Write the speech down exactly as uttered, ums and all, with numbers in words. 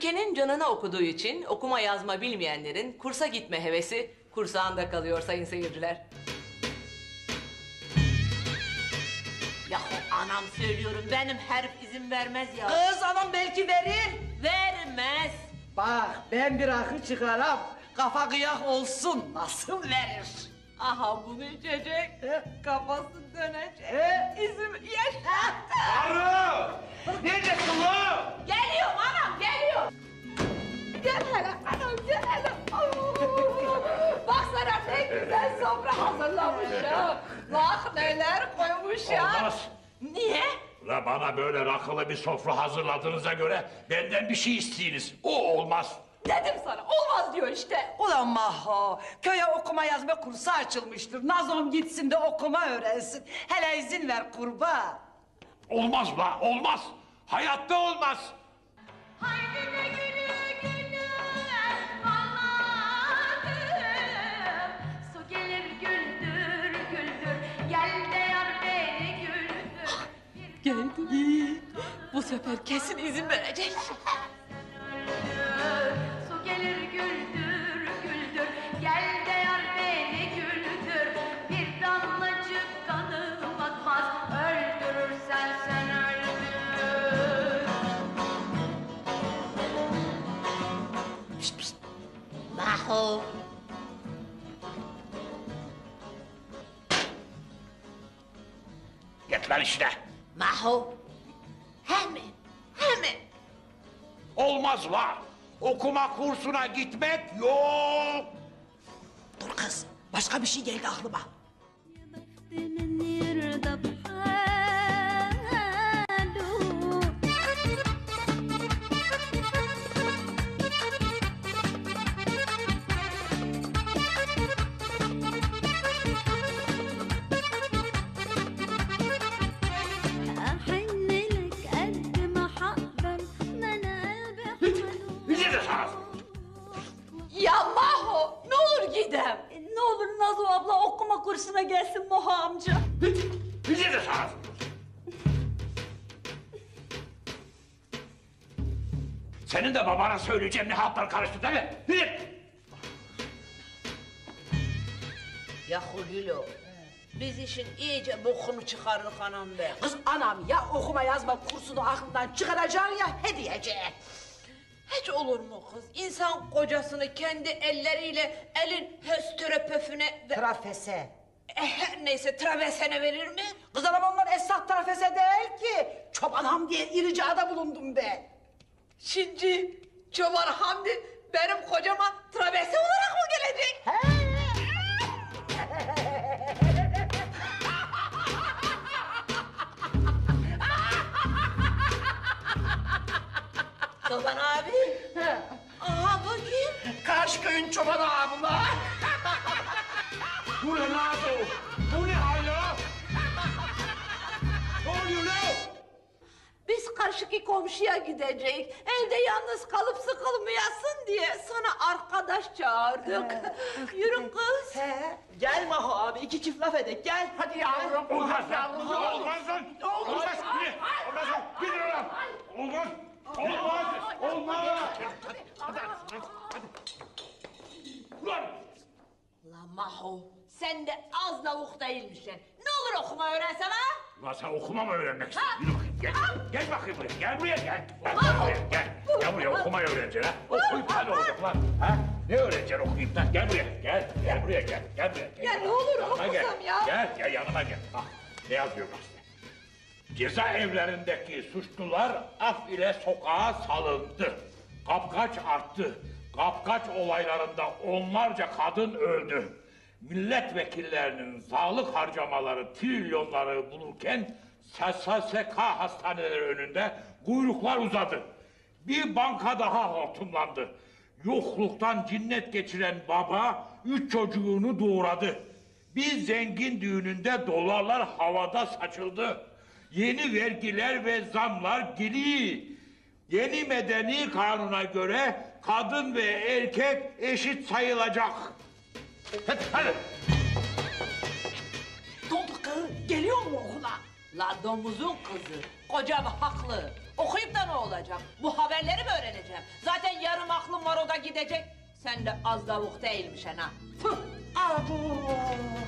Ülkenin canına okuduğu için okuma yazma bilmeyenlerin kursa gitme hevesi kursağında kalıyor sayın seyirciler. Yahu anam söylüyorum, benim herif izin vermez ya. Kız anam belki verir. Vermez. Bak ben bir akı çıkaram. Kafa kıyak olsun. Nasıl verir? Aha bunu içecek. He? Kafası dönecek. He? İzim yaşattı. Arı! Neredesin lan? Geliyorum anam, geliyorum. Gel hele anam, gel hele. Baksana ne güzel sofra hazırlamışım. Bak neler koymuşum. Olmaz. Niye? La bana böyle rakılı bir sofra hazırladığınıza göre benden bir şey isteyiniz. O olmaz. Dedim sana, olmaz diyor işte. Ulan Maho, köye okuma yazma kursu açılmıştır. Nazom gitsin de okuma öğrensin. Hele izin ver kurban. Olmaz la, olmaz. Hayatta olmaz. Haydi de gülü gülü anladım. Su gelir güldür güldür, gel de yar beni güldür. Geldi. Bu sefer kesin izin verecek. Su gelir güldür güldür, gel de yar beni güldür. Bir damlacık kanım akmaz, öldürürsen sen öldür. Şşt pşt. Maho. Git lan işine. Maho. Hemen, hemen. Olmaz la. Okuma kursuna gitmek yok. Dur kız, başka bir şey geldi aklıma. من يرضى بحاله أحن لك قد ما حقدر ما أنا قلبي Bize de sana. Ya Maho, ne olur gidem. Ne olur Nazo abla okuma kursuna gelsin Moha amca. Bize de sana. Senin de babana söyleyeceğim ne hatlar karıştı değil mi? Gidin. Yahu Gülo, biz işin iyice bokunu çıkardık anam be. Kız anam ya okuma yazma kursunu aklından çıkaracaksın ya hediyeceğe. Hiç olur mu kız? İnsan kocasını kendi elleriyle elin höstöröpöfüne ve... Trafese. E, her neyse travesene verir mi? Kız anam onlar esnaf trafese değil ki. Çobanam diye iricada bulundum ben. Şimdi Çoban Hamdi benim kocama travese olarak mı gelecek? Çoban abi. Aha bakayım. Karşı köyün çobanı abla. Bu ne Nazo? Bu ne hal ya? Ne oluyor lan? Biz karşıki komşuya gidecek. Evde yalnız kalıp sıkılmayasın diye sana arkadaş çağırdık. Yürü kız. He. Gel Maho abi, iki çift laf edek, gel. Hadi yavrum. Olmaz lan. Olmaz lan. Olmaz. Ne? Olmaz lan. Gidin lan. Olmaz. Olmaz. Olmaz. Ulan. La Maho, sen de az lavuk değilmişsin. Ne olur okuma öğrensen ha? Ulan sen okuma mı öğrenmek istiyorsun? Yürü bakayım gel. Gel bakayım buraya. Gel buraya gel. Gel buraya gel. Gel buraya okumayı öğreneceksin ha. Okuyup ne olacak lan? Ha? Ne öğreneceksin okuyup da? Gel buraya. Gel. Gel buraya gel. Gel buraya. Gel. Ya ne olur Yanıma gel. okusam ya. Gel. Gel yanıma gel. Bak ne yazıyor gazetede? Cezaevlerindeki suçlular af ile sokağa salındı. Kapkaç arttı. Kapkaç olaylarında onlarca kadın öldü. Milletvekillerinin sağlık harcamaları trilyonları bulurken S S K hastaneleri önünde kuyruklar uzadı. Bir banka daha hortumlandı. Yokluktan cinnet geçiren baba üç çocuğunu doğuradı. Bir zengin düğününde dolarlar havada saçıldı. Yeni vergiler ve zamlar geliyor. Yeni medeni kanuna göre kadın ve erkek eşit sayılacak. Hadi, hadi. Doldu kız. Geliyor mu okula? La domuzun kızı. Kocam haklı. Okuyup da ne olacak? Bu haberleri mi öğreneceğim? Zaten da gidecek. Sen de az davuk değilmişsin ha. Tüh. Abo.